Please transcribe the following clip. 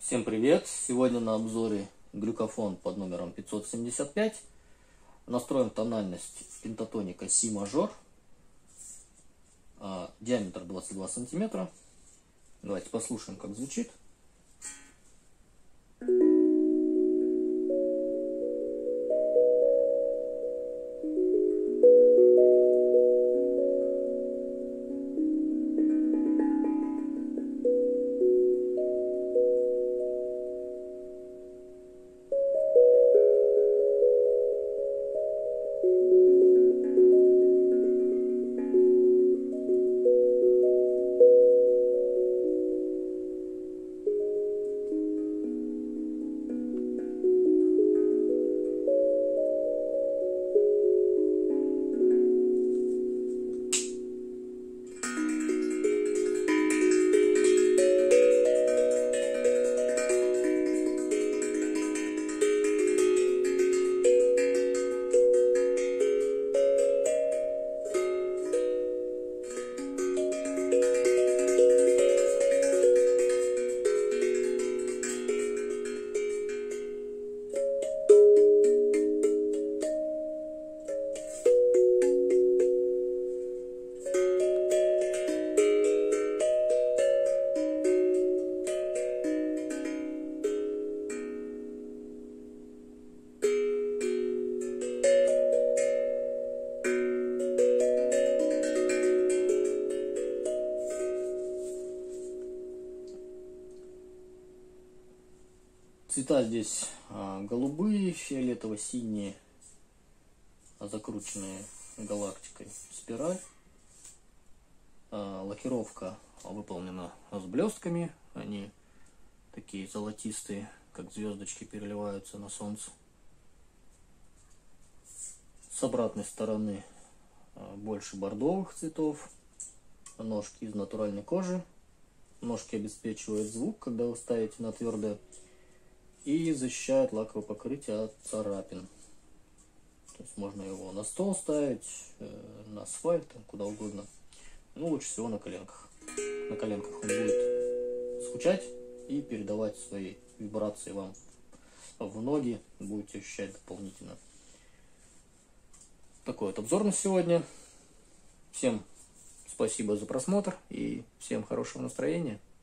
Всем привет! Сегодня на обзоре глюкофон под номером 575. Настроим тональность пентатоника си мажор. Диаметр 22 сантиметра. Давайте послушаем, как звучит. Цвета здесь голубые, фиолетово-синие, закрученные галактикой спираль. Лакировка выполнена с блестками, они такие золотистые, как звездочки переливаются на солнце. С обратной стороны больше бордовых цветов, ножки из натуральной кожи. Ножки обеспечивают звук, когда вы ставите на твердое, и защищает лаковое покрытие от царапин. То есть можно его на стол ставить, на асфальт, куда угодно. Ну, лучше всего на коленках. На коленках он будет звучать и передавать свои вибрации вам в ноги. Будете ощущать дополнительно. Такой вот обзор на сегодня. Всем спасибо за просмотр и всем хорошего настроения.